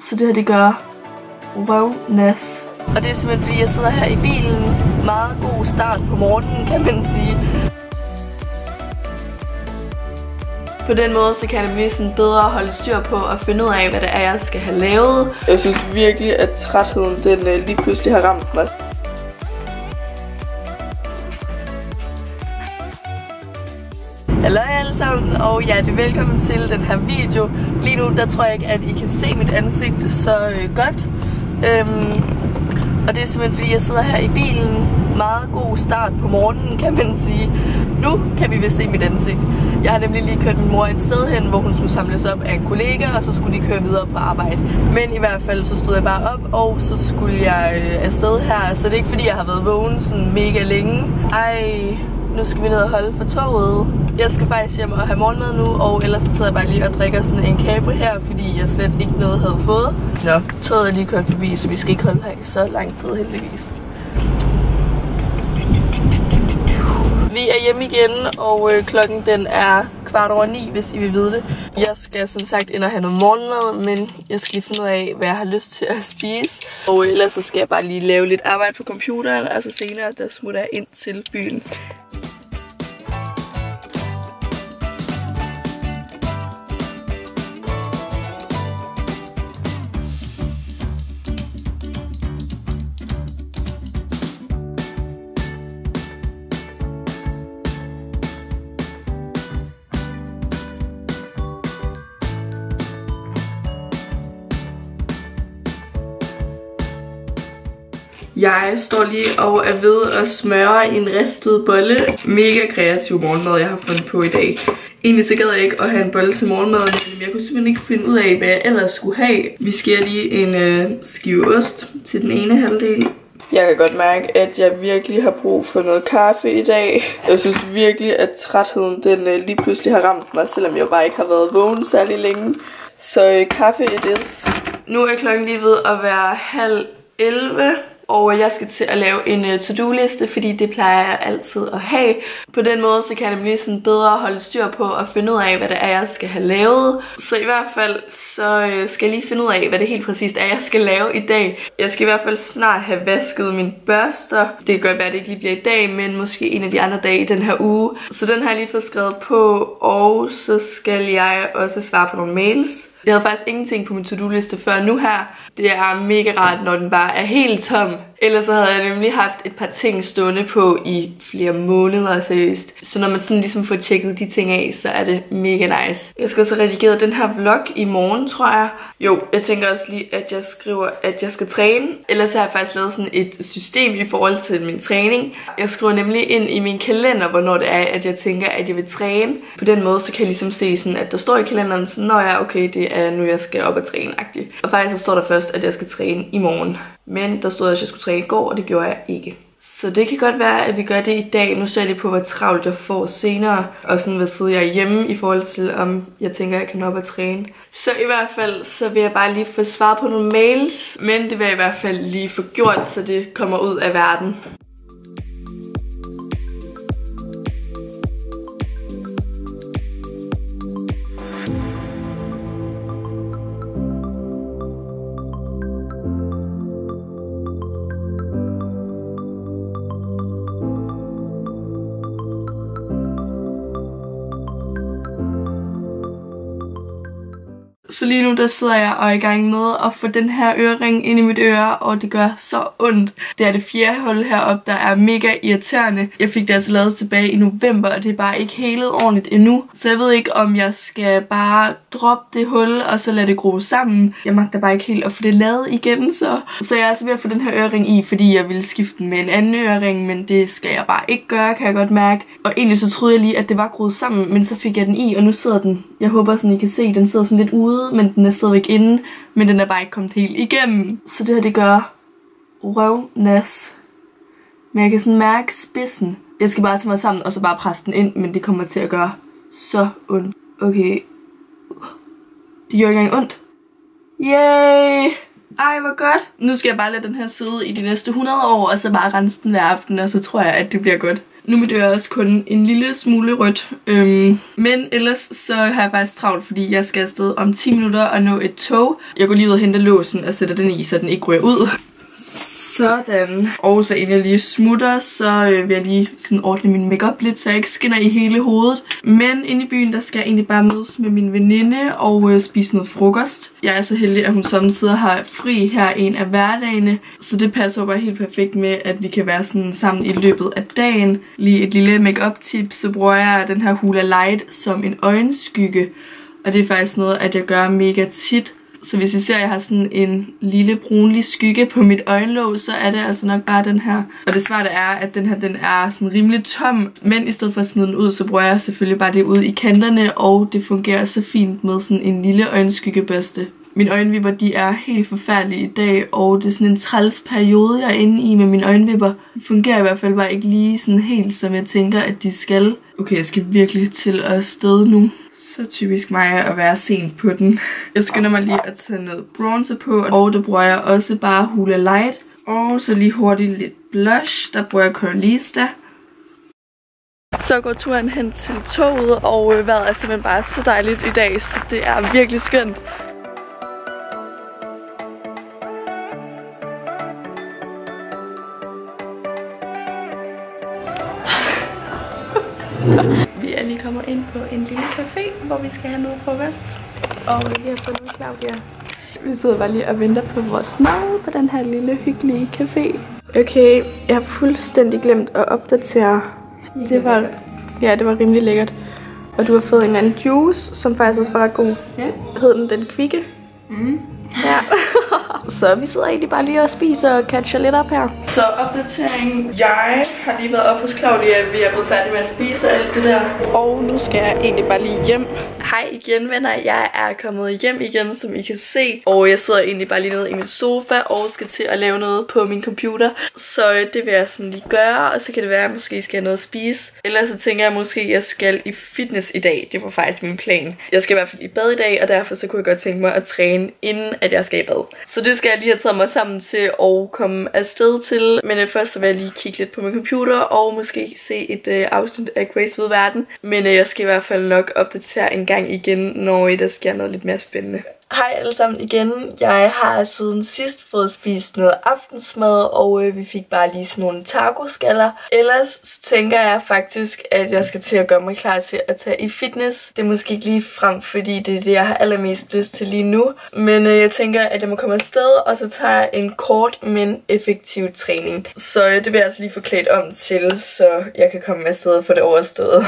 Så det her, det gør røvnas. Og det er simpelthen fordi, jeg sidder her i bilen. Meget god start på morgenen, kan man sige. På den måde, så kan det blive sådan bedre at holde styr på og finde ud af, hvad det er, jeg skal have lavet. Jeg synes virkelig, at trætheden den lige pludselig har ramt mig. Hallo alle sammen, og hjertelig velkommen til den her video. Lige nu, der tror jeg ikke, at I kan se mit ansigt så godt. Og det er simpelthen fordi, jeg sidder her i bilen. Meget god start på morgenen, kan man sige. Nu kan vi vist se mit ansigt. Jeg har nemlig lige kørt min mor et sted hen, hvor hun skulle samles op af en kollega, og så skulle de køre videre på arbejde. Men i hvert fald, så stod jeg bare op, og så skulle jeg afsted her. Så det er ikke fordi, jeg har været vågen sådan mega længe. Ej, nu skal vi ned og holde for toget. Jeg skal faktisk hjem og have morgenmad nu, og ellers så sidder jeg bare lige og drikker sådan en Capri her, fordi jeg slet ikke noget havde fået. Nå, toget er lige kørt forbi, så vi skal ikke holde her i så lang tid heldigvis. Vi er hjemme igen, og klokken den er 9:15, hvis I vil vide det. Jeg skal som sagt ind og have noget morgenmad, men jeg skal lige finde ud af, hvad jeg har lyst til at spise. Og ellers så skal jeg bare lige lave lidt arbejde på computeren, og så senere der smutter jeg ind til byen. Jeg står lige og er ved at smøre en ristet bolle. Mega kreativ morgenmad, jeg har fundet på i dag. Egentlig så gad jeg ikke at have en bolle til morgenmad, men jeg kunne simpelthen ikke finde ud af, hvad jeg ellers skulle have. Vi skærer lige en skive ost til den ene halvdel. Jeg kan godt mærke, at jeg virkelig har brug for noget kaffe i dag. Jeg synes virkelig, at trætheden den lige pludselig har ramt mig, selvom jeg bare ikke har været vågen særlig længe. Så kaffe it is. Nu er klokken lige ved at være 10:30. Og jeg skal til at lave en to-do-liste, fordi det plejer jeg altid at have. På den måde, så kan det blive sådan bedre at holde styr på og finde ud af, hvad det er, jeg skal have lavet. Så i hvert fald, så skal jeg lige finde ud af, hvad det helt præcist er, jeg skal lave i dag. Jeg skal i hvert fald snart have vasket mine børster. Det kan godt være, at det ikke lige bliver i dag, men måske en af de andre dage i den her uge. Så den har jeg lige fået skrevet på, og så skal jeg også svare på nogle mails. Jeg havde faktisk ingenting på min to-do-liste før nu her. Det er mega rart, når den bare er helt tom. Ellers så havde jeg nemlig haft et par ting stående på i flere måneder, seriøst. Så når man sådan ligesom får tjekket de ting af, så er det mega nice. Jeg skal også redigere den her vlog i morgen, tror jeg. Jo, jeg tænker også lige, at jeg skriver, at jeg skal træne. Ellers har jeg faktisk lavet sådan et system i forhold til min træning. Jeg skriver nemlig ind i min kalender, hvornår det er, at jeg tænker, at jeg vil træne. På den måde, så kan jeg ligesom se sådan, at der står i kalenderen sådan, når jeg okay, det er nu, jeg skal op og træne-agtigt. Og faktisk så står der først, at jeg skal træne i morgen. Men der stod, at jeg skulle træne i går, og det gjorde jeg ikke. Så det kan godt være, at vi gør det i dag. Nu ser jeg lige på, hvor travlt jeg får senere. Og sådan, hvad tid jeg er hjemme i forhold til, om jeg tænker, at jeg kan op og træne. Så i hvert fald, så vil jeg bare lige få svaret på nogle mails. Men det vil jeg i hvert fald lige få gjort, så det kommer ud af verden. Så lige nu der sidder jeg og er i gang med at få den her ørering ind i mit øre, og det gør så ondt. Det er det fjerde hul heroppe, der er mega irriterende. Jeg fik det altså lavet tilbage i november, og det er bare ikke helet ordentligt endnu. Så jeg ved ikke, om jeg skal bare droppe det hul, og så lade det gro sammen. Jeg magter bare ikke helt at få det lavet igen, så jeg er altså ved at få den her ørering i, fordi jeg ville skifte den med en anden ørering, men det skal jeg bare ikke gøre, kan jeg godt mærke. Og egentlig så troede jeg lige, at det var groet sammen, men så fik jeg den i, og nu sidder den. Jeg håber sådan, I kan se, den sidder sådan lidt ude, men den er stadigvæk inde, men den er bare ikke kommet helt igennem. Så det her, det gør røvnas. Men jeg kan sådan mærke spidsen. Jeg skal bare tage mig sammen, og så bare presse den ind, men det kommer til at gøre så ondt. Okay. Det gjorde ikke engang ondt. Yay! Ej, hvor godt. Nu skal jeg bare lade den her sidde i de næste 100 år, og så bare rense den hver aften, og så tror jeg, at det bliver godt. Nu er mit øre også kun en lille smule rødt. Men ellers så har jeg faktisk travlt, fordi jeg skal afsted om 10 minutter og nå et tog. Jeg går lige ud og henter låsen og sætter den i, så den ikke ryger ud. Sådan. Og så inden jeg lige smutter, så vil jeg lige sådan ordne min makeup lidt, så jeg ikke skinner i hele hovedet. Men inde i byen, der skal jeg egentlig bare mødes med min veninde og spise noget frokost. Jeg er så heldig, at hun samtidig har fri her en af hverdagene. Så det passer bare helt perfekt med, at vi kan være sådan sammen i løbet af dagen. Lige et lille makeup tip, så bruger jeg den her Hoola Light som en øjenskygge. Og det er faktisk noget, at jeg gør mega tit. Så hvis I ser, at jeg har sådan en lille brunlig skygge på mit øjenlåg, så er det altså nok bare den her. Og det smarte er, at den her den er sådan rimelig tom. Men i stedet for at smide den ud, så bruger jeg selvfølgelig bare det ud i kanterne. Og det fungerer så fint med sådan en lille øjenskyggebørste. Mine øjenvipper, de er helt forfærdelige i dag. Og det er sådan en træls periode, jeg er inde i med mine øjenvipper. Det fungerer i hvert fald bare ikke lige sådan helt, som jeg tænker, at de skal. Okay, jeg skal virkelig til at afsted nu. Så typisk mig at være sent på den. Jeg skynder mig lige at tage noget bronzer på, og der bruger jeg også bare Hoola Light. Og så lige hurtigt lidt blush, der bruger jeg Coralista. Så går turen hen til toget, og vejret er simpelthen bare så dejligt i dag, så det er virkelig skønt. Vi er lige kommet ind på en lille café, hvor vi skal have noget frokost. Og vi har fundet Claudia. Vi sidder bare lige og venter på vores mad på den her lille hyggelige café. Okay, jeg har fuldstændig glemt at opdatere. Det var rimelig lækkert. Og du har fået en anden juice, som faktisk også var ret god. Ja. Hed den kvikke? Mm. Ja. Så vi sidder egentlig bare lige og spiser og catcher lidt op her. Så opdatering. Jeg har lige været op hos Claudia. Vi er blevet færdige med at spise alt det der. Og nu skal jeg egentlig bare lige hjem. Hej igen venner. Jeg er kommet hjem igen, som I kan se. Og jeg sidder egentlig bare lige nede i min sofa og skal til at lave noget på min computer. Så det vil jeg sådan lige gøre. Og så kan det være, at jeg måske skal have noget at spise. Ellers så tænker jeg måske, at jeg skal i fitness i dag. Det var faktisk min plan. Jeg skal i hvert fald i bad i dag, og derfor så kunne jeg godt tænke mig at træne, inden at jeg skal i bad. Så det skal jeg lige have taget mig sammen til at komme afsted til. Men først så vil jeg lige kigge lidt på min computer og måske se et afsnit af Grace ved Verden. Men jeg skal i hvert fald nok opdatere en gang igen, når der sker noget lidt mere spændende. Hej alle sammen igen. Jeg har siden sidst fået spist noget aftensmad, og vi fik bare lige sådan nogle tacoskaller. Ellers tænker jeg faktisk, at jeg skal til at gøre mig klar til at tage i fitness. Det er måske ikke lige frem, fordi det er det, jeg har allermest lyst til lige nu. Men jeg tænker, at jeg må komme afsted, og så tager jeg en kort, men effektiv træning. Så det vil jeg altså lige få klædt om til, så jeg kan komme afsted og få det overstået.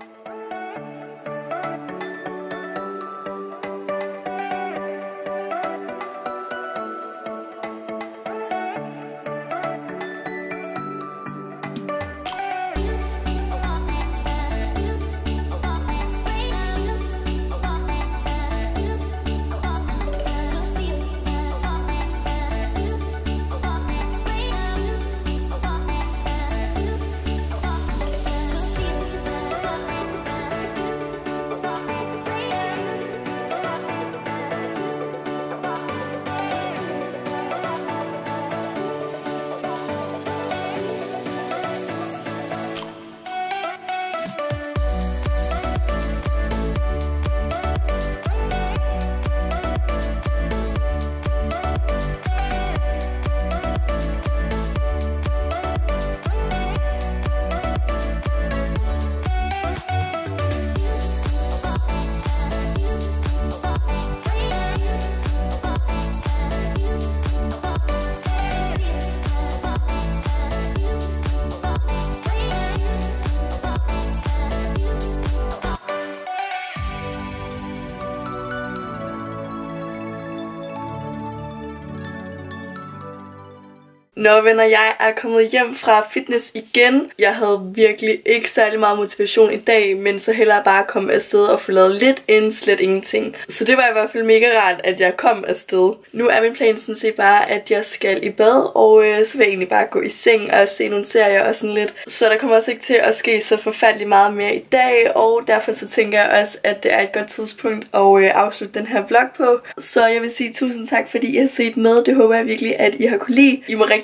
Nå venner, jeg er kommet hjem fra fitness igen. Jeg havde virkelig ikke særlig meget motivation i dag, men så hellere bare komme afsted og få lavet lidt end slet ingenting. Så det var i hvert fald mega rart, at jeg kom afsted. Nu er min plan sådan set bare, at jeg skal i bad, og så vil jeg egentlig bare gå i seng og se nogle serier og sådan lidt. Så der kommer også ikke til at ske så forfærdeligt meget mere i dag, og derfor så tænker jeg også, at det er et godt tidspunkt at afslutte den her vlog på. Så jeg vil sige tusind tak, fordi I har set med. Det håber jeg virkelig, at I har kunne lide. I må rigtig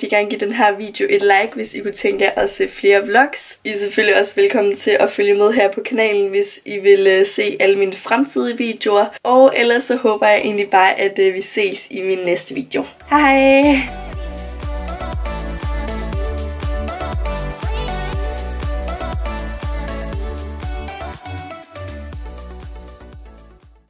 rigtig gerne give den her video et like, hvis I kunne tænke jer at se flere vlogs. I er selvfølgelig også velkommen til at følge med her på kanalen, hvis I vil se alle mine fremtidige videoer. Og ellers så håber jeg egentlig bare, at vi ses i min næste video. Hej!